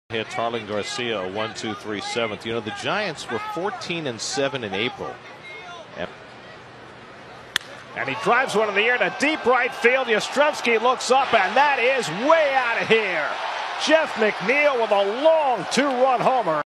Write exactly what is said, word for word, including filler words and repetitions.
Hit Tarling Garcia, one two three seventh. You know, the Giants were fourteen and seven in April. And he drives one in the air to deep right field. Yastrzemski looks up, and that is way out of here. Jeff McNeil with a long two-run homer.